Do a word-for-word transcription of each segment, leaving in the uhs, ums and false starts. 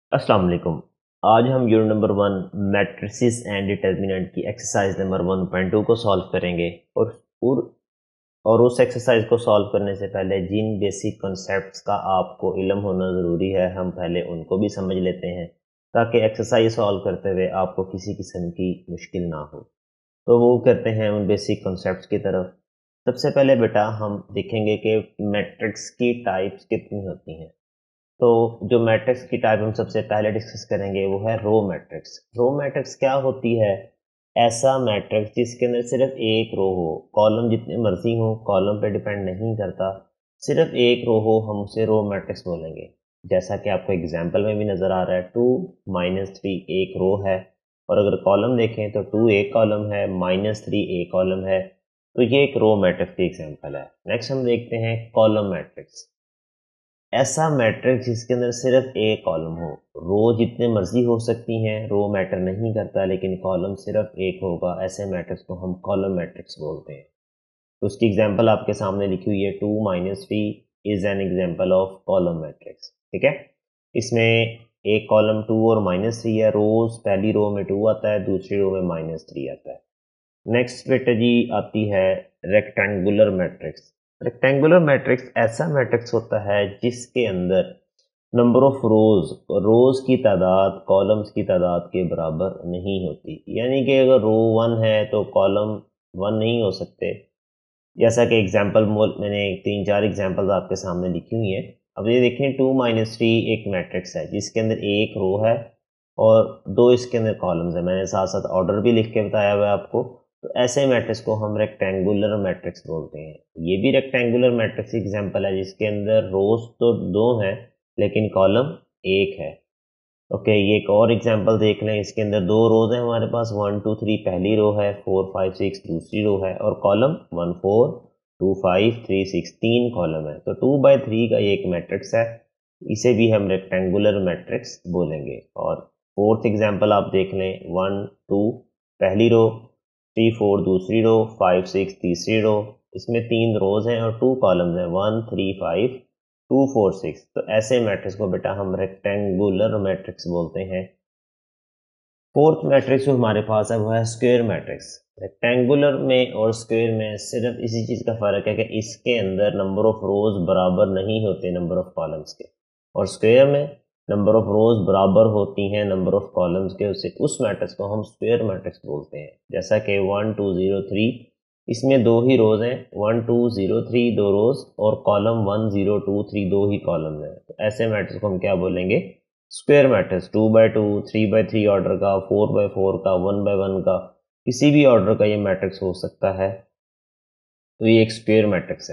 अस्सलाम वालेकुम। आज हम unit number one matrices and determinant की exercise number one point two को सॉल्व करेंगे और और और उस एक्सरसाइज को सॉल्व करने से पहले जिन बेसिक कॉन्सेप्ट्स का आपको इल्म होना ज़रूरी है हम पहले उनको भी समझ लेते हैं ताकि एक्सरसाइज सॉल्व करते हुए आपको किसी किस्म की मुश्किल ना हो। तो वो करते हैं उन बेसिक कॉन्सेप्ट्स की तरफ। सबसे पहले बेटा हम देखेंगे कि मैट्रिक्स की टाइप्स कितनी होती हैं। तो जो मैट्रिक्स की टाइप हम सबसे पहले डिस्कस करेंगे वो है रो मैट्रिक्स। रो मैट्रिक्स क्या होती है? ऐसा मैट्रिक्स जिसके अंदर सिर्फ एक रो हो, कॉलम जितने मर्जी हो, कॉलम पे डिपेंड नहीं करता, सिर्फ एक रो हो, हम उसे रो मैट्रिक्स बोलेंगे। जैसा कि आपको एग्जाम्पल में भी नज़र आ रहा है, टू माइनस थ्री एक रो है, और अगर कॉलम देखें तो टू एक कॉलम है, माइनस थ्री एक कॉलम है। तो ये एक रो मैट्रिक्स की एग्जाम्पल है। नेक्स्ट हम देखते हैं कॉलम मैट्रिक्स। ऐसा मैट्रिक्स जिसके अंदर सिर्फ एक कॉलम हो, रो जितने मर्जी हो सकती हैं, रो मैटर नहीं करता, लेकिन कॉलम सिर्फ एक होगा, ऐसे मैट्रिक्स को हम कॉलम मैट्रिक्स बोलते हैं। तो उसकी एग्जांपल आपके सामने लिखी हुई है, two minus three is an example of column matrix. ठीक है, इसमें एक कॉलम टू और माइनस थ्री है, रोज पहली रो में टू आता है, दूसरी रो में माइनस थ्री आता है। नेक्स्ट बेटा जी आती है रेक्टेंगुलर मैट्रिक्स। रेक्टेंगुलर मैट्रिक्स ऐसा मैट्रिक्स होता है जिसके अंदर नंबर ऑफ रोज रोज की तादाद कॉलम्स की तादाद के बराबर नहीं होती। यानी कि अगर रो वन है तो कॉलम वन नहीं हो सकते। जैसा कि एग्जाम्पल मैंने तीन चार एग्जाम्पल्स आपके सामने लिखी हुई हैं। अब ये देखें, टू माइनस थ्री एक मैट्रिक्स है जिसके अंदर एक रो है और दो इसके अंदर कॉलम्स है। मैंने साथ साथ ऑर्डर भी लिख के बताया हुआ है आपको। तो ऐसे मैट्रिक्स को हम रेक्टेंगुलर मैट्रिक्स बोलते हैं। ये भी रेक्टेंगुलर मैट्रिक्स एग्जाम्पल है जिसके अंदर रोज तो दो हैं लेकिन कॉलम एक है। ओके, ये एक और एग्जांपल देख लें। इसके अंदर दो रोज हैं हमारे पास, वन टू थ्री पहली रो है, फोर फाइव सिक्स दूसरी रो है, और column one four two five three six तीन कॉलम है। तो टू बाई थ्री का ये एक मैट्रिक्स है, इसे भी हम रेक्टेंगुलर मैट्रिक्स बोलेंगे। और फोर्थ एग्जांपल आप देख लें, वन टू पहली रो, थ्री फोर दूसरी रो, फाइव सिक्स तीसरी रो। इसमें तीन रोज हैं और टू कॉलम्स हैं, one three five two four six. तो ऐसे मैट्रिक्स को बेटा हम रेक्टेंगुलर मैट्रिक्स बोलते हैं। फोर्थ मैट्रिक्स जो हमारे पास है वो है स्क्वायर मैट्रिक्स। रेक्टेंगुलर में और स्क्वायर में सिर्फ इसी चीज़ का फ़र्क है कि इसके अंदर नंबर ऑफ रोज बराबर नहीं होते नंबर ऑफ कॉलम्स के, और स्क्वायर में नंबर ऑफ रोज बराबर होती हैं नंबर ऑफ कॉलम्स के। उसे उस मैट्रिक्स को हम स्क्वायर मैट्रिक्स बोलते हैं। जैसा कि वन टू ज़ीरो थ्री, इसमें दो ही रोज हैं, वन टू ज़ीरो थ्री दो रोज, और column one zero two three दो ही कॉलम हैं। तो ऐसे मैट्रिक्स को हम क्या बोलेंगे? Square matrix. Two by two, three by three order का, फोर बाई फोर का, वन बाई वन का, किसी भी ऑर्डर का ये मैट्रिक्स हो सकता है। तो ये एक स्क्वायर मैट्रिक्स है।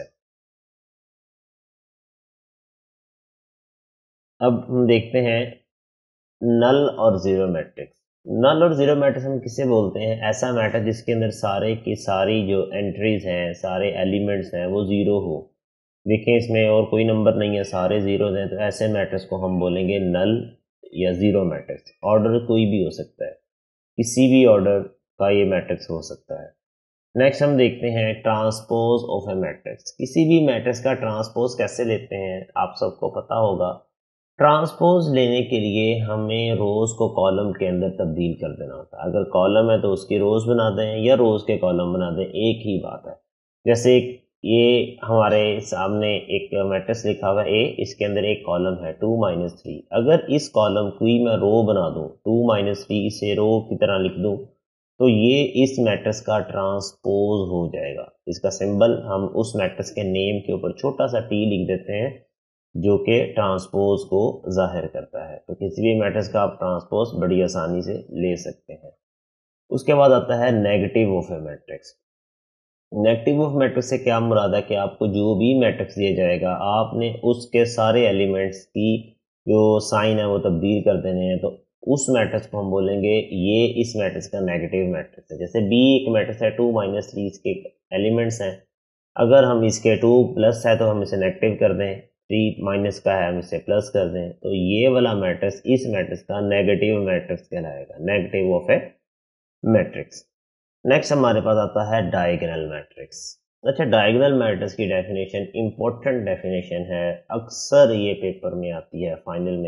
अब हम देखते हैं नल और जीरो मैट्रिक्स। नल और जीरो मैट्रिक्स हम किसे बोलते हैं? ऐसा मैट्रिक्स जिसके अंदर सारे की सारी जो एंट्रीज हैं, सारे एलिमेंट्स हैं, वो जीरो हो। देखें, इसमें और कोई नंबर नहीं है, सारे जीरो हैं, तो ऐसे मैट्रिक्स को हम बोलेंगे नल या जीरो मैट्रिक्स। ऑर्डर कोई भी हो सकता है, किसी भी ऑर्डर का ये मैट्रिक्स हो सकता है। नेक्स्ट हम देखते हैं ट्रांसपोज ऑफ ए मैट्रिक्स। किसी भी मैट्रिक्स का ट्रांसपोज कैसे लेते हैं आप सबको पता होगा। ट्रांसपोज लेने के लिए हमें रोज को कॉलम के अंदर तब्दील कर देना होता है। अगर कॉलम है तो उसकी रोज बना दें या रोज के कॉलम बना दें, एक ही बात है। जैसे ये हमारे सामने एक मैट्रिक्स लिखा हुआ है ए, इसके अंदर एक कॉलम है टू माइनस थ्री। अगर इस कॉलम की मैं रो बना दूं, टू माइनस थ्री इसे रो की तरह लिख दूं, तो ये इस मैट्रिक्स का ट्रांसपोज हो जाएगा। इसका सिंबल हम उस मैट्रिक्स के नेम के ऊपर छोटा सा टी लिख देते हैं जो कि ट्रांसपोज को जाहिर करता है। तो किसी भी मैट्रिक्स का आप ट्रांसपोज बड़ी आसानी से ले सकते हैं। उसके बाद आता है negative of a matrix. Negative of matrix से क्या मुराद है कि आपको जो भी मैट्रिक्स दिया जाएगा आपने उसके सारे एलिमेंट्स की जो साइन है वो तब्दील कर देने हैं। तो उस मैट्रिक्स को हम बोलेंगे ये इस मैट्रिक्स का नेगेटिव मैट्रिक्स है। जैसे बी एक मैट्रिक्स है, टू माइनस थ्री इसके एलिमेंट्स हैं। अगर हम इसके टू प्लस है तो हम इसे नेगेटिव कर दें, थ्री माइनस का है हम इसे प्लस कर दें, तो ये वाला मैट्रिक्स इस मैट्रिक्स का नेगेटिव मैट्रिक्स कहलाएगा, negative of a matrix. Next हमारे पास आता है डायगोनल मैट्रिक्स। अच्छा, डायगोनल मैट्रिक्स की डेफिनेशन इंपॉर्टेंट डेफिनेशन है, अक्सर ये पेपर में आती है फाइनल में।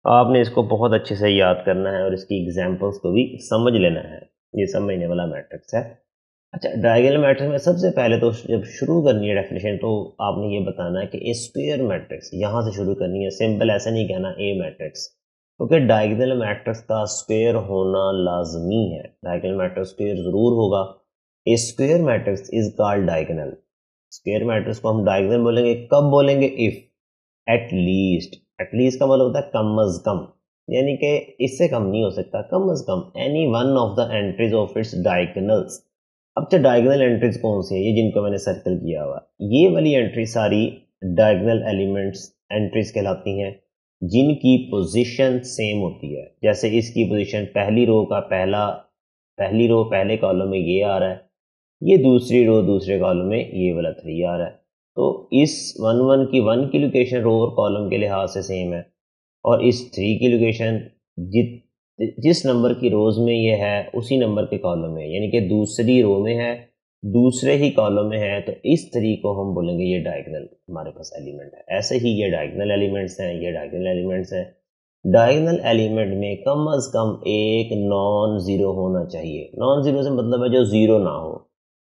आपने इसको बहुत अच्छे से याद करना है और इसकी एग्जांपल्स को भी समझ लेना है। ये समझने वाला मैट्रिक्स है। अच्छा, डायगोनल मैट्रिक्स में सबसे पहले तो जब शुरू करनी है डेफिनेशन तो आपने ये बताना है कि ए स्क्वायर मैट्रिक्स यहाँ से शुरू करनी है। सिंपल ऐसे नहीं कहना ए मैट्रिक्स, क्योंकि डायगोनल मैट्रिक्स का स्क्वायर होना लाजमी है। डायगोनल मैट्रिक्स स्क्वायर जरूर होगा। A square matrix is called diagonal. Square matrix को हम डायगोनल बोलेंगे कब बोलेंगे? If at least. At least का मतलब होता है कम अज कम, यानी कि इससे कम नहीं हो सकता, कम अज कम any one of the entries of its diagonals. अब तो डायगोनल एंट्रीज कौन सी है? ये जिनको मैंने सर्कल किया हुआ, ये वाली एंट्री सारी डायगोनल एलिमेंट्स एंट्रीज कहलाती हैं जिनकी पोजीशन सेम होती है। जैसे इसकी पोजीशन पहली रो का पहला पहली रो पहले कॉलम में ये आ रहा है, ये दूसरी रो दूसरे कॉलम में ये वाला थ्री आ रहा है। तो इस वन वन की वन की लोकेशन रो और कॉलम के लिहाज से सेम है, और इस थ्री की लोकेशन जित जिस नंबर की रोज में ये है उसी नंबर के कॉलम में, यानी कि दूसरी रो में है दूसरे ही कॉलम में है। तो इस थ्री को हम बोलेंगे ये डायगोनल हमारे पास एलिमेंट है। ऐसे ही ये डायगोनल एलिमेंट्स हैं, ये डायगोनल एलिमेंट्स हैं। डायगोनल एलिमेंट में कम अज कम एक नॉन जीरो होना चाहिए। नॉन जीरो से मतलब है जो जीरो ना हो।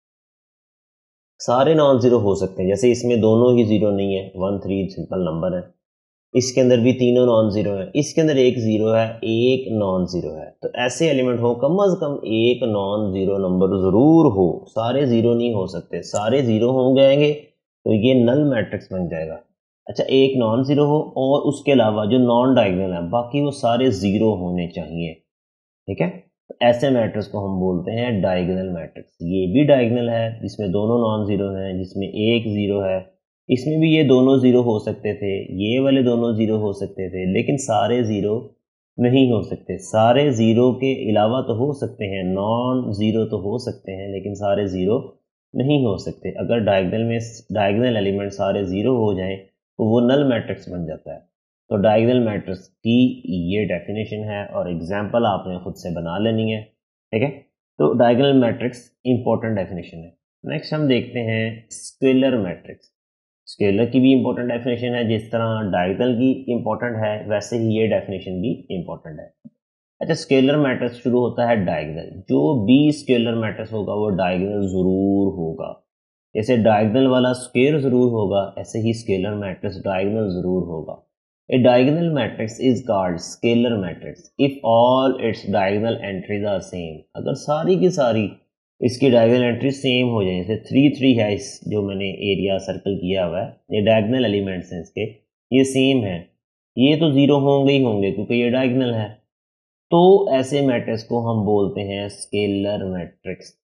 सारे नॉन जीरो हो सकते हैं, जैसे इसमें दोनों ही जीरो नहीं है, वन थ्री सिंपल नंबर है। इसके अंदर भी तीनों नॉन जीरो है, इसके अंदर एक जीरो है, एक नॉन जीरो है। तो ऐसे एलिमेंट हो कम अज कम एक नॉन जीरो नंबर जरूर हो। सारे जीरो नहीं हो सकते, सारे जीरो हो जाएंगे तो ये नल मैट्रिक्स बन जाएगा। अच्छा, एक नॉन जीरो हो और उसके अलावा जो नॉन डायगोनल है बाकी वो सारे जीरो होने चाहिए। ठीक है, तो ऐसे मैट्रिक्स को हम बोलते हैं डायगोनल मैट्रिक्स। ये भी डायगोनल है जिसमें दोनों नॉन जीरो हैं, जिसमें एक जीरो है। इसमें भी ये दोनों जीरो हो सकते थे, ये वाले दोनों जीरो हो सकते थे, लेकिन सारे जीरो नहीं हो सकते। सारे जीरो के अलावा तो हो सकते हैं, नॉन जीरो तो हो सकते हैं, लेकिन सारे जीरो नहीं हो सकते। अगर डायगोनल में डायगोनल एलिमेंट सारे जीरो हो जाएं तो वो नल मैट्रिक्स बन जाता है। तो डायगोनल मैट्रिक्स की ये डेफिनेशन है और एग्जांपल आपने खुद से बना लेनी है। ठीक है, तो डायगोनल मैट्रिक्स इंपॉर्टेंट डेफिनेशन है। नेक्स्ट हम देखते हैं स्केलर मैट्रिक्स। स्केलर की भी इंपॉर्टेंट डेफिनेशन है, जिस तरह डायगोनल की इंपॉर्टेंट है वैसे ही ये डेफिनेशन भी इंपॉर्टेंट है। अच्छा, स्केलर मैट्रिक्स शुरू होता है डायगोनल। जो भी स्केलर मैट्रिक्स होगा वो डायगोनल जरूर होगा। जैसे डायगोनल वाला स्क्वायर जरूर होगा, ऐसे ही स्केलर मैट्रिक्स डायगोनल जरूर होगा। A diagonal matrix is called scalar matrix if all its diagonal entries are same। अगर सारी की सारी इसकी डायगोनल एंट्री सेम हो जाए, जैसे थ्री थ्री है, इस जो मैंने एरिया सर्कल किया हुआ है, ये डायगोनल एलिमेंट्स हैं इसके, ये सेम है, ये तो जीरो होंगे ही होंगे क्योंकि ये डायगोनल है। तो ऐसे मैट्रिक्स को हम बोलते हैं स्केलर मैट्रिक्स।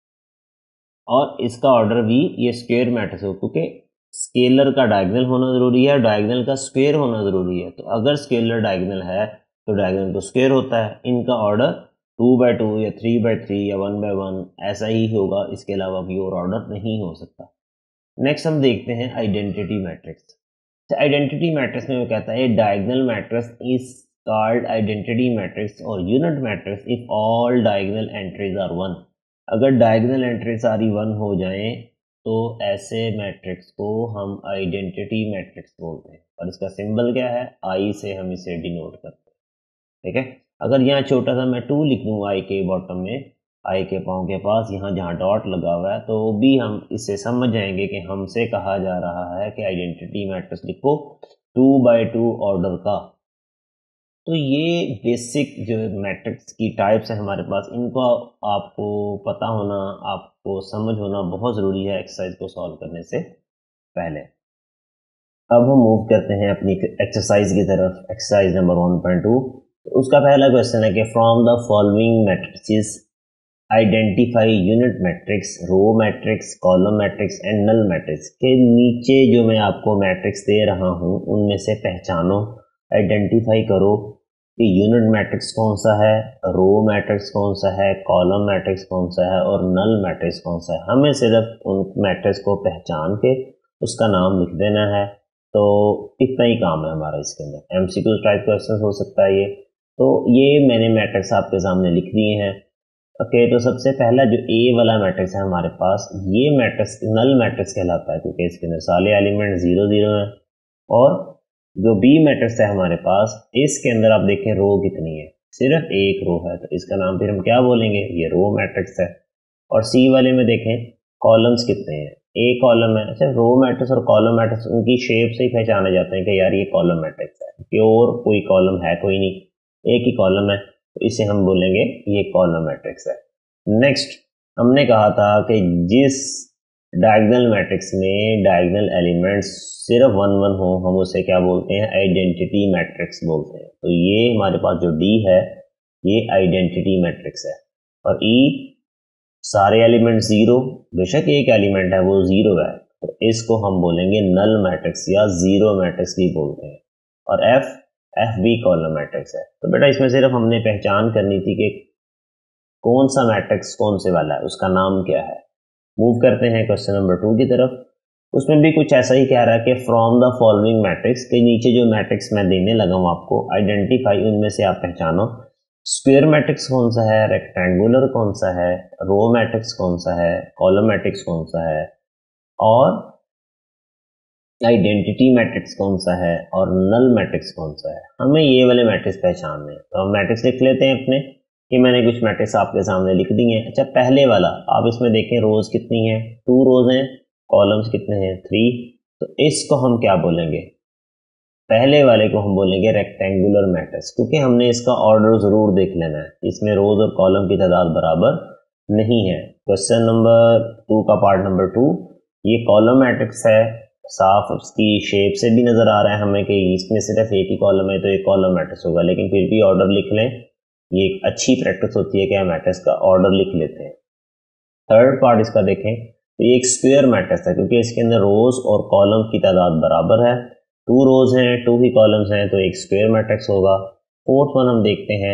और इसका ऑर्डर भी ये स्क्वायर मैट्रिक्स हो, क्योंकि स्केलर का डायगोनल होना जरूरी है, डायगोनल का स्क्वायर होना जरूरी है। तो अगर स्केलर डायगोनल है तो डायगोनल तो स्क्वायर होता है। इनका ऑर्डर टू बाई टू या थ्री बाई थ्री या वन बाई वन ऐसा ही होगा, इसके अलावा कोई और ऑर्डर नहीं हो सकता। नेक्स्ट हम देखते हैं आइडेंटिटी मैट्रिक्स। आइडेंटिटी मैट्रिक्स में वो कहता है diagonal matrix is called identity matrix और unit matrix if all diagonal entries are one. अगर डायगोनल एंट्री सारी वन हो जाएं तो ऐसे मैट्रिक्स को हम आइडेंटिटी मैट्रिक्स बोलते हैं। और इसका सिंबल क्या है? आई से हम इसे डिनोट करते हैं। ठीक है, अगर यहाँ छोटा सा मैं टू लिख दूँ आई के बॉटम में, आई के पाँव के पास यहाँ जहाँ डॉट लगा हुआ है, तो भी हम इससे समझ जाएंगे कि हमसे कहा जा रहा है कि आइडेंटिटी मैट्रिक्स लिखो टू बाई टू ऑर्डर का। तो ये बेसिक जो मैट्रिक्स की टाइप्स है हमारे पास, इनको आपको पता होना, आपको समझ होना बहुत ज़रूरी है एक्सरसाइज को सॉल्व करने से पहले। अब हम मूव करते हैं अपनी एक्सरसाइज की तरफ, exercise number one point two. तो उसका पहला क्वेश्चन है कि from the following matrix identify unit matrix, row matrix, column matrix and null matrix. के नीचे जो मैं आपको मैट्रिक्स दे रहा हूँ उनमें से पहचानो, आइडेंटिफाई करो कि यूनिट मैट्रिक्स कौन सा है, रो मैट्रिक्स कौन सा है, कॉलम मैट्रिक्स कौन सा है और नल मैट्रिक्स कौन सा है। हमें सिर्फ उन मैट्रिक्स को पहचान के उसका नाम लिख देना है। तो इतना ही काम है हमारा इसके अंदर। एमसीक्यू टाइप क्वेश्चन हो सकता है ये। तो ये मैंने मैट्रिक्स आपके सामने लिख दिए हैं। ओके, तो सबसे पहला जो ए वाला मैट्रिक्स है हमारे पास, ये मैट्रिक्स नल मैट्रिक्स कहलाता है क्योंकि इसके अंदर सारे एलिमेंट जीरो जीरो हैं और जो बी मैट्रिक्स है हमारे पास, इसके अंदर आप देखें रो कितनी है, सिर्फ एक रो है, तो इसका नाम फिर हम क्या बोलेंगे, ये रो मैट्रिक्स है। और सी वाले में देखें कॉलम्स कितने हैं, एक कॉलम है। अच्छा, रो मैट्रिक्स और कॉलम मैट्रिक्स उनकी शेप से ही पहचाने जाते हैं कि यार ये कॉलम मैट्रिक्स है, प्योर कोई कॉलम है कोई नहीं, एक ही कॉलम है, तो इसे हम बोलेंगे ये कॉलम मैट्रिक्स है। नेक्स्ट हमने कहा था कि जिस डायगोनल मैट्रिक्स में डायगोनल एलिमेंट्स सिर्फ वन वन हो, हम उसे क्या बोलते हैं, आइडेंटिटी मैट्रिक्स बोलते हैं। तो ये हमारे पास जो डी है ये आइडेंटिटी मैट्रिक्स है। और ई सारे एलिमेंट जीरो, बेशक एक एलिमेंट है वो जीरो है, तो इसको हम बोलेंगे नल मैट्रिक्स या जीरो मैट्रिक्स भी बोलते हैं। और एफ एफ भी कॉलम मैट्रिक्स है। तो बेटा इसमें सिर्फ हमने पहचान करनी थी कि कौन सा मैट्रिक्स कौन से वाला है, उसका नाम क्या है। मूव करते हैं क्वेश्चन नंबर टू की तरफ। उसमें भी कुछ ऐसा ही कह रहा है कि फ्रॉम द फॉलोइंग मैट्रिक्स, के नीचे जो मैट्रिक्स मैं देने लगा हूँ आपको, आइडेंटिफाई, उनमें से आप पहचानो स्क्वायर मैट्रिक्स कौन सा है, रेक्टेंगुलर कौन सा है, रो मैट्रिक्स कौन सा है, कॉलम मैट्रिक्स कौन सा है, और आइडेंटिटी मैट्रिक्स कौन सा है, और नल मैट्रिक्स कौन सा है। हमें ये वाले मैट्रिक्स पहचानने हैं, तो हम मैट्रिक्स लिख लेते हैं अपने, कि मैंने कुछ मैट्रिक्स आपके सामने लिख दी हैं। अच्छा, पहले वाला आप इसमें देखें रोज कितनी है, टू रोज हैं, कॉलम्स कितने हैं, थ्री। तो इसको हम क्या बोलेंगे, पहले वाले को हम बोलेंगे रेक्टेंगुलर मैट्रिक्स, क्योंकि हमने इसका ऑर्डर जरूर देख लेना है, इसमें रोज और कॉलम की तादाद बराबर नहीं है। क्वेश्चन नंबर टू का पार्ट नंबर टू, ये कॉलम मैट्रिक्स है, साफ उसकी शेप से भी नजर आ रहा है हमें कि इसमें सिर्फ एक ही कॉलम है, तो एक कॉलम मैट्रिक्स होगा, लेकिन फिर भी ऑर्डर लिख लें, ये एक अच्छी प्रैक्टिस होती है कि हम मैट्रिक्स का ऑर्डर लिख लेते हैं। थर्ड पार्ट इसका देखें तो ये एक स्क्वायर मैट्रिक्स है, क्योंकि इसके अंदर रोज और कॉलम की तादाद बराबर है, टू रोज हैं टू ही कॉलम्स हैं, तो एक स्क्वायर मैट्रिक्स होगा। फोर्थ वन हम देखते हैं,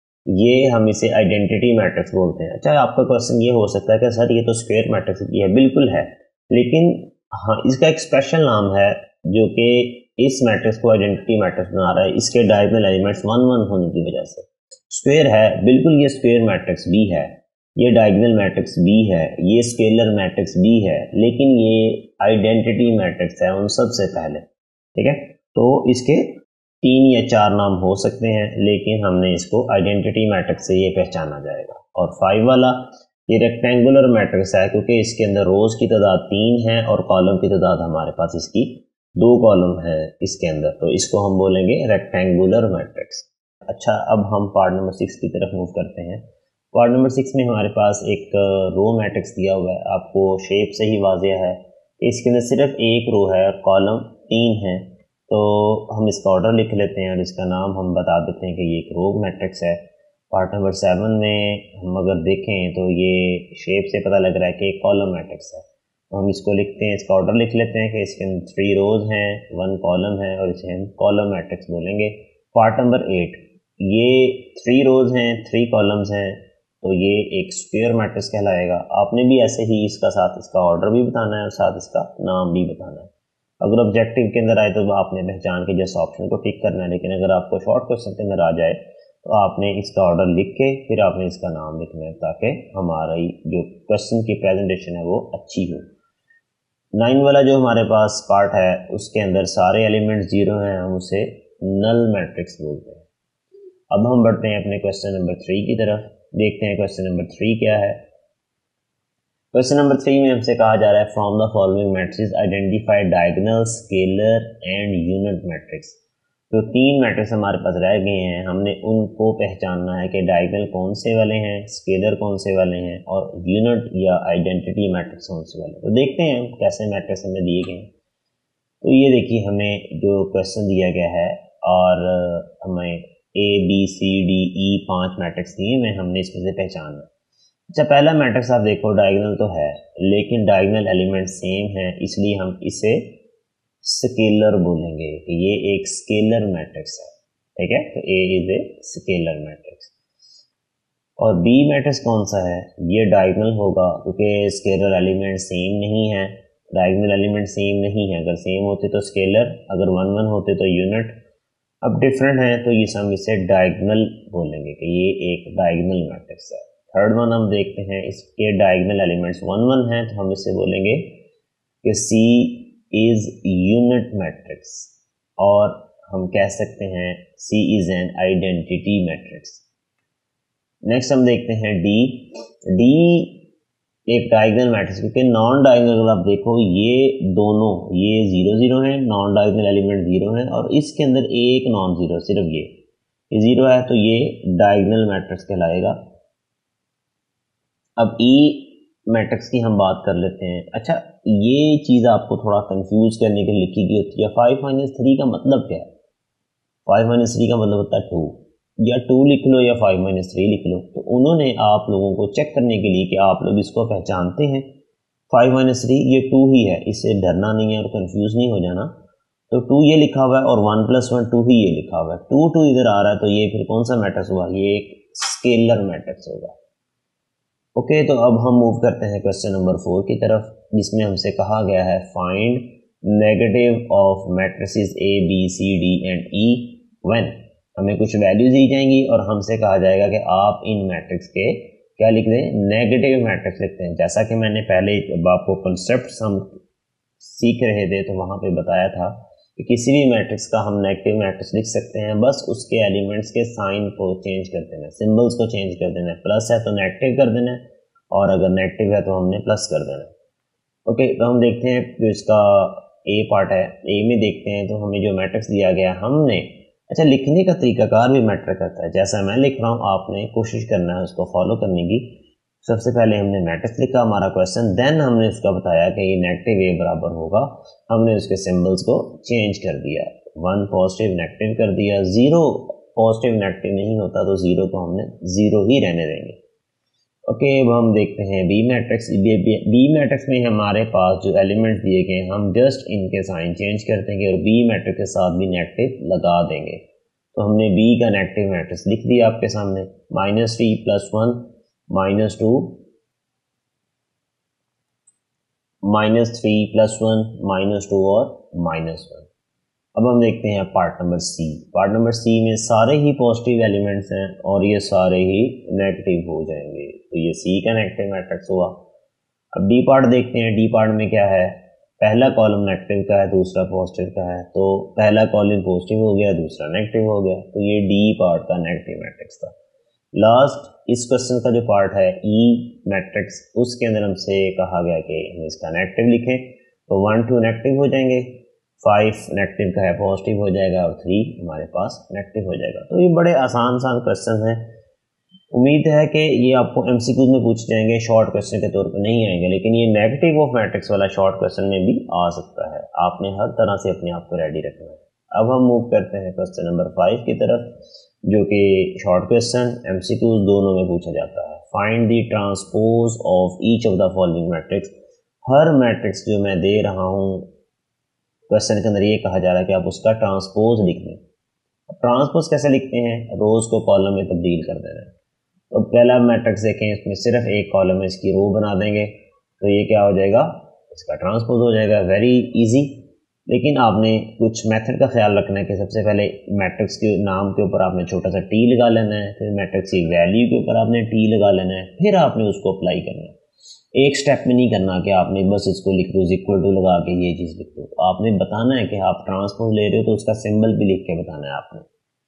ये हम इसे आइडेंटिटी मैट्रिक्स बोलते हैं। अच्छा, आपका क्वेश्चन ये हो सकता है कि सर ये तो स्क्वायर मैट्रिक्स की है, बिल्कुल है, लेकिन हाँ इसका एक स्पेशल नाम है जो कि इस मैट्रिक्स को आइडेंटिटी मैट्रिक्स बना रहा है, इसके डायगोनल एलिमेंट्स वन वन होने की वजह से। स्क्वायर है, बिल्कुल ये स्क्वायर मैट्रिक्स भी है, ये डायगोनल मैट्रिक्स भी है, ये स्केलर मैट्रिक्स भी है, लेकिन ये आइडेंटिटी मैट्रिक्स है उन सब से पहले। ठीक है, तो इसके तीन या चार नाम हो सकते हैं, लेकिन हमने इसको आइडेंटिटी मैट्रिक्स से ये पहचाना जाएगा। और फाइव वाला ये रेक्टेंगुलर मैट्रिक्स है, क्योंकि इसके अंदर रोज की तादाद तीन है और कॉलम की तादाद हमारे पास इसकी दो कॉलम है इसके अंदर, तो इसको हम बोलेंगे रेक्टेंगुलर मैट्रिक्स। अच्छा, अब हम पार्ट नंबर सिक्स की तरफ मूव करते हैं। पार्ट नंबर सिक्स में हमारे पास एक रो मैट्रिक्स दिया हुआ है, आपको शेप से ही वाज़ेह है, इसके अंदर सिर्फ एक रो है, कॉलम तीन है, तो हम इसका ऑर्डर लिख लेते हैं और इसका नाम हम बता देते हैं कि ये एक रो मैट्रिक्स है। पार्ट नंबर सेवन में हम अगर देखें तो ये शेप से पता लग रहा है कि एक कॉलम मैट्रिक्स है, तो हम इसको लिखते हैं, इसका ऑर्डर लिख लेते हैं कि इसके अंदर थ्री रोज हैं, वन कॉलम है, और इसे हम कॉलम मैट्रिक्स बोलेंगे। पार्ट नंबर एट, ये थ्री रोज हैं थ्री कॉलम्स हैं, तो ये एक स्क्वायर मैट्रिक्स कहलाएगा। आपने भी ऐसे ही इसका साथ इसका ऑर्डर भी बताना है और साथ इसका नाम भी बताना है। अगर ऑब्जेक्टिव के अंदर आए तो आपने पहचान के जस्ट ऑप्शन को टिक करना है, लेकिन अगर आपको शॉर्ट क्वेश्चन के अंदर आ जाए तो आपने इसका ऑर्डर लिख के फिर आपने इसका नाम लिखना है, ताकि हमारी जो क्वेश्चन की प्रेजेंटेशन है वो अच्छी हो। नाइन वाला जो हमारे पास पार्ट है उसके अंदर सारे एलिमेंट जीरो हैं, हम उसे नल मैट्रिक्स बोलते हैं। अब हम बढ़ते हैं अपने क्वेश्चन नंबर थ्री की तरफ, देखते हैं क्वेश्चन नंबर थ्री क्या है। क्वेश्चन नंबर थ्री में हमसे कहा जा रहा है from the following matrix identify diagonal, scalar and unit matrix. तो तीन मैट्रिक्स हमारे पास रह गए हैं, हमने उनको पहचानना है कि डायगोनल कौन से वाले हैं, स्केलर कौन से वाले हैं, और यूनिट या आइडेंटिटी मैट्रिक्स कौन से वाले हैं। तो देखते हैं कैसे मैट्रिक्स हमें दिए गए हैं। तो ये देखिए हमें जो क्वेश्चन दिया गया है और हमें ए बी सी डी ई पांच मैट्रिक्स दिए हैं, हमने इसमें से पहचानना। अच्छा, पहला मैट्रिक्स आप देखो डायगोनल तो है, लेकिन डायगोनल एलिमेंट सेम है, इसलिए हम इसे स्केलर बोलेंगे कि ये एक स्केलर मैट्रिक्स है। ठीक है, तो A is a scalar matrix. और बी मैट्रिक्स कौन सा है, ये डायगोनल होगा, क्योंकि स्केलर एलिमेंट सेम नहीं है, डायगोनल एलिमेंट सेम नहीं है। अगर सेम होते तो स्केलर, अगर वन वन होते तो यूनिट। अब डिफरेंट है तो ये हम इसे डायगोनल बोलेंगे कि ये एक डायगोनल मैट्रिक्स है। थर्ड वन हम देखते हैं, इसके डायगोनल एलिमेंट्स वन वन हैं, तो हम इसे बोलेंगे कि सी इज यूनिट मैट्रिक्स। और हम कह सकते हैं C is an identity matrix. Next हम देखते हैं D। D एक डायगोनल मैट्रिक्स, क्योंकि नॉन डायगोनल अगर आप देखो ये दोनों, ये जीरो जीरो है, नॉन डायगोनल एलिमेंट जीरो है, और इसके अंदर एक नॉन जीरो, सिर्फ ये ये जीरो है, तो ये डायगोनल मैट्रिक्स कहलाएगा। अब E मैट्रिक्स की हम बात कर लेते हैं। अच्छा, ये चीज़ आपको थोड़ा कंफ्यूज करने के लिए लिखी गई होती है। फाइव माइनस थ्री का मतलब क्या है? फाइव माइनस थ्री का मतलब होता है टू, या टू लिख लो या फाइव माइनस थ्री लिख लो। तो उन्होंने आप लोगों को चेक करने के लिए कि आप लोग इसको पहचानते हैं फाइव माइनस थ्री, ये टू ही है, इससे डरना नहीं है और कंफ्यूज नहीं हो जाना। तो टू ये लिखा हुआ है और वन प्लस वन टू ही ये लिखा हुआ है। टू टू इधर आ रहा है, तो ये फिर कौन सा मैट्रिक्स हुआ? ये एक स्केलर मैट्रिक्स होगा। ओके okay, तो अब हम मूव करते हैं क्वेश्चन नंबर फोर की तरफ, जिसमें हमसे कहा गया है find negative of matrices A B C D and E when. हमें कुछ वैल्यूज दी जाएंगी और हमसे कहा जाएगा कि आप इन मैट्रिक्स के क्या लिख दें? नेगेटिव मैट्रिक्स लिखते हैं। जैसा कि मैंने पहले जब आपको कंसेप्ट हम सीख रहे थे तो वहाँ पे बताया था कि किसी भी मैट्रिक्स का हम नेगेटिव मैट्रिक्स लिख सकते हैं, बस उसके एलिमेंट्स के साइन को चेंज कर देना, सिंबल्स को चेंज कर देना। प्लस है तो नेगेटिव कर देना, और अगर नेगेटिव है तो हमने प्लस कर देना। ओके, तो हम देखते हैं जो इसका ए पार्ट है, ए में देखते हैं तो हमें जो मैट्रिक्स दिया गया हमने, अच्छा लिखने का तरीकाकार भी मैटर करता है। जैसा मैं लिख रहा हूँ आपने कोशिश करना है उसको फॉलो करने की। सबसे पहले हमने मैट्रिक्स लिखा हमारा क्वेश्चन, देन हमने उसका बताया कि ये नेगेटिव ए बराबर होगा, हमने उसके सिंबल्स को चेंज कर दिया, वन पॉजिटिव नेगेटिव कर दिया, जीरो पॉजिटिव नेगेटिव नहीं होता तो जीरो को हमने जीरो ही रहने देंगे। ओके, अब हम देखते हैं बी मैट्रिक्स। बी मैट्रिक्स में हमारे पास जो एलिमेंट्स दिए गए हैं हम जस्ट इनके साइन चेंज कर देंगे और बी मैट्रिक्स के साथ भी नेगेटिव लगा देंगे। तो हमने बी का नेगेटिव मैट्रिक्स लिख दिया आपके सामने, minus three plus one minus two, minus three plus one minus two और माइनस वन। अब हम देखते हैं part number C. Part number C में सारे ही पॉजिटिव एलिमेंट्स हैं और ये सारे ही नेगेटिव हो जाएंगे, तो ये सी का नेगेटिव मैट्रिक्स हुआ। अब डी पार्ट देखते हैं। डी पार्ट में क्या है? पहला कॉलम नेगेटिव का है, दूसरा पॉजिटिव का है, तो पहला कॉलम पॉजिटिव हो गया, दूसरा नेगेटिव हो गया, तो ये डी पार्ट का नेगेटिव मैट्रिक्स था। लास्ट इस क्वेश्चन का जो पार्ट है ई मैट्रिक्स, उसके अंदर हमसे कहा गया कि हम इसका नेगेटिव लिखें, तो वन टू नेगेटिव हो जाएंगे, फाइव नेगेटिव का है पॉजिटिव हो जाएगा और थ्री हमारे पास नेगेटिव हो जाएगा। तो ये बड़े आसान आसान क्वेश्चन हैं। उम्मीद है कि ये आपको एमसीक्यूज में पूछ जाएंगे, शॉर्ट क्वेश्चन के तौर पर नहीं आएंगे, लेकिन ये नेगेटिव ऑफ मैट्रिक्स वाला शॉर्ट क्वेश्चन में भी आ सकता है। आपने हर तरह से अपने आप को रेडी रखना है। अब हम मूव करते हैं क्वेश्चन नंबर फाइव की तरफ, जो कि शॉर्ट क्वेश्चन एमसीक्यूज दोनों में पूछा जाता है। Find the transpose of each of the following matrix. हर मैट्रिक्स जो मैं दे रहा हूँ क्वेश्चन के अंदर ये कहा जा रहा है कि आप उसका ट्रांसपोज लिख दें। ट्रांसपोज कैसे लिखते हैं? रोज को कॉलम में तब्दील कर देना है। तो पहला मैट्रिक्स देखें, इसमें सिर्फ एक कॉलम है, इसकी रो बना देंगे, तो ये क्या हो जाएगा? इसका ट्रांसपोज हो जाएगा। वेरी इजी, लेकिन आपने कुछ मेथड का ख्याल रखना है कि सबसे पहले मैट्रिक्स के नाम के ऊपर आपने छोटा सा टी लगा लेना है, फिर मैट्रिक्स की वैल्यू के ऊपर आपने टी लगा लेना है, फिर आपने उसको अप्लाई करना है। एक स्टेप में नहीं करना कि आपने बस इसको लिख दो, इक्वल टू लगा के ये चीज़ लिख दो। आपने बताना है कि आप ट्रांसपोज ले रहे हो तो उसका सिंबल भी लिख के बताना है आपने।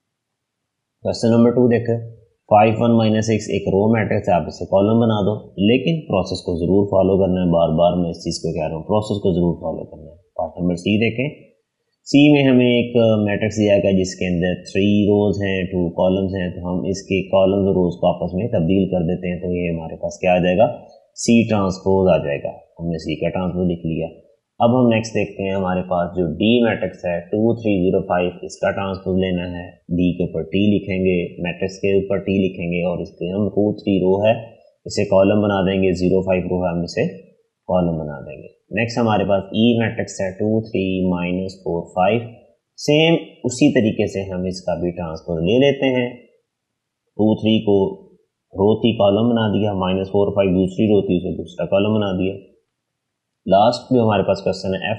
क्वेश्चन नंबर टू देखें। फाइव वन माइनस सिक्स एक रो मैट्रिक्स है, आप इसे कॉलम बना दो, लेकिन प्रोसेस को जरूर फॉलो करना है। बार बार मैं इस चीज़ को कह रहा हूँ, प्रोसेस को जरूर फॉलो करना है। पार्ट नंबर सी देखें। सी में हमें एक मैट्रिक्स दिया गया जिसके अंदर थ्री रोज हैं, टू कॉलम्स हैं, तो हम इसके कॉलम्स और रोज को आपस में तब्दील कर देते हैं, तो ये हमारे पास क्या आ जाएगा? सी ट्रांसपोज आ जाएगा। हमने सी का ट्रांसपोज लिख लिया। अब हम नेक्स्ट देखते हैं, हमारे पास जो डी मैट्रिक्स है टू थ्री जीरो फाइव, इसका ट्रांसपोज लेना है। डी के ऊपर टी लिखेंगे, मैट्रिक्स के ऊपर टी लिखेंगे और इसके हम टू थ्री रो है, इसे कॉलम बना देंगे, जीरो फाइव रो है, हम इसे कॉलम बना देंगे। नेक्स्ट हमारे पास ई मैट्रिक्स है two three minus four five, same उसी तरीके से हम इसका भी ट्रांसपोज ले लेते हैं। टू थ्री को रो थी, कॉलम बना दिया, माइनस फोर फाइव दूसरी रो थी, उसे दूसरा कॉलम बना दिया। लास्ट जो हमारे पास क्वेश्चन है एफ,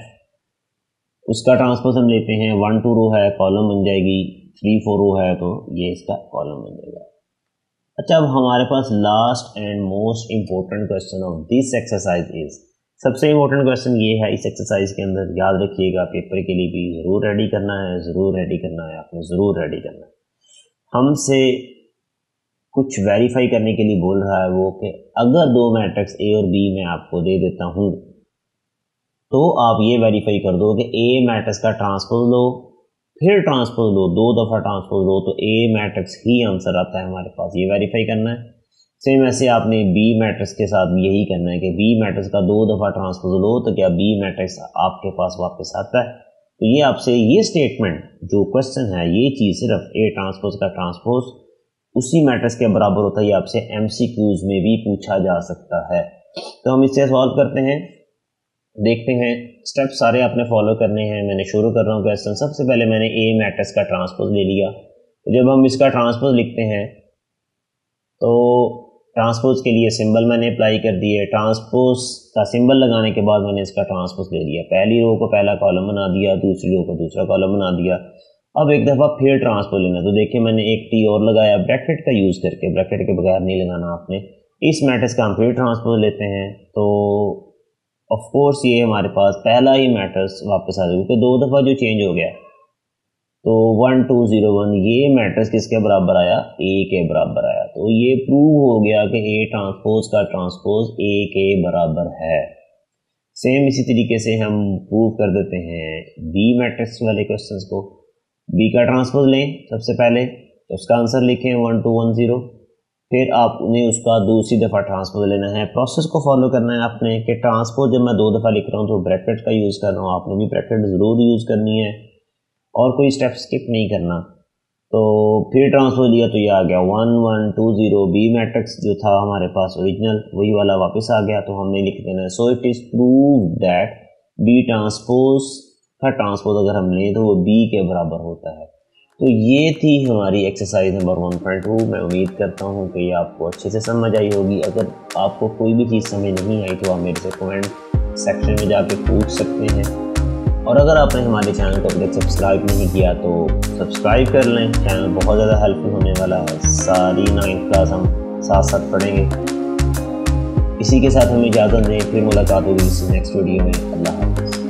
उसका ट्रांसपोज हम लेते हैं। वन टू रो है, कॉलम बन जाएगी, थ्री फोर रो है तो ये इसका कॉलम बन जाएगा। अच्छा, अब हमारे पास last and most important question of this exercise is सबसे इम्पोर्टेंट क्वेश्चन ये है इस एक्सरसाइज के अंदर, याद रखिएगा, पेपर के लिए भी ज़रूर रेडी करना है, ज़रूर रेडी करना है, आपने ज़रूर रेडी करना है। हमसे कुछ वेरीफाई करने के लिए बोल रहा है वो कि अगर दो मैट्रिक्स ए और बी मैं आपको दे देता हूँ तो आप ये वेरीफाई कर दो कि ए मैट्रिक्स का ट्रांसपोज लो, फिर ट्रांसपोज लो, दो दफ़ा ट्रांसपोज लो तो ए मैट्रिक्स ही आंसर आता है हमारे पास, ये वेरीफाई करना है। सेम ऐसे आपने बी मैट्रिक्स के साथ भी यही करना है कि बी मैट्रिक्स का दो दफ़ा ट्रांसपोज लो तो क्या बी मैट्रिक्स आपके पास वापस आता है। तो ये आपसे ये स्टेटमेंट जो क्वेश्चन है, ये चीज़ सिर्फ ए ट्रांसपोज का ट्रांसपोज उसी मैट्रिक्स के बराबर होता है, ये आपसे एमसीक्यूज में भी पूछा जा सकता है। तो हम इससे सॉल्व करते हैं, देखते हैं। स्टेप सारे आपने फॉलो करने हैं। मैंने शुरू कर रहा हूँ क्वेश्चन। सबसे पहले मैंने ए मैट्रिक्स का ट्रांसपोज ले लिया। तो जब हम इसका ट्रांसपोज लिखते हैं तो ट्रांसपोज के लिए सिंबल मैंने अप्लाई कर दिए। ट्रांसपोज का सिंबल लगाने के बाद मैंने इसका ट्रांसपोज ले लिया। पहली रो को पहला कॉलम बना दिया, दूसरी रो को दूसरा कॉलम बना दिया। अब एक दफ़ा फिर ट्रांसपोज लेना, तो देखिए मैंने एक टी और लगाया ब्रैकेट का यूज़ करके, ब्रैकेट के बगैर नहीं लगाना आपने। इस मैट्रिक्स का हम फिर ट्रांसपोज लेते हैं तो ऑफ कोर्स ये हमारे पास पहला ही मैट्रिक्स वापस आ जाएगा, क्योंकि दो दफ़ा जो चेंज हो गया तो वन टू ज़ीरो वन ये मैट्रिक्स किसके बराबर आया, ए के बराबर आया। तो ये प्रूव हो गया कि ए ट्रांसपोज का ट्रांसपोज ए के बराबर है। सेम इसी तरीके से हम प्रूव कर देते हैं बी मैट्रिक्स वाले क्वेश्चंस को। बी का ट्रांसपोज लें सबसे पहले, तो उसका आंसर लिखें वन टू वन ज़ीरो। फिर आपने उसका दूसरी दफ़ा ट्रांसपोज लेना है। प्रोसेस को फॉलो करना है आपने कि ट्रांसपोज जब मैं दो दफ़ा लिख रहा हूँ तो ब्रैकेट का यूज़ कर रहा हूँ, आपने भी ब्रैकेट ज़रूर यूज़ करनी है और कोई स्टेप स्किप नहीं करना। तो फिर ट्रांसपोज लिया तो ये आ गया one one two zero. B matrix जो था हमारे पास ओरिजिनल वही वाला वापस आ गया, तो हमने लिख देना है so it is prove that B transpose का ट्रांसपोज अगर हम लें तो वो बी के बराबर होता है। तो ये थी हमारी exercise number one point two. मैं उम्मीद करता हूँ कि ये आपको अच्छे से समझ आई होगी। अगर आपको कोई भी चीज़ समझ नहीं आई तो आप मेरे से कमेंट सेक्शन में जाके पूछ सकते हैं। और अगर आपने हमारे चैनल को अभी तक सब्सक्राइब नहीं किया तो सब्सक्राइब कर लें, चैनल बहुत ज़्यादा हेल्पफुल होने वाला है। सारी नाइन्थ क्लास हम साथ साथ पढ़ेंगे। इसी के साथ हमें इजाज़त दें, फिर मुलाकात होगी किसी नेक्स्ट वीडियो में। अल्लाह हाफ़िज़।